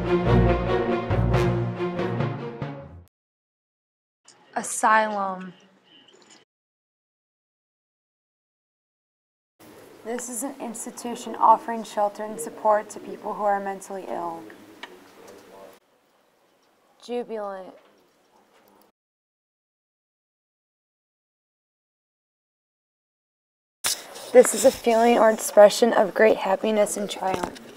Asylum. This is an institution offering shelter and support to people who are mentally ill. Jubilant. This is a feeling or expression of great happiness and triumph.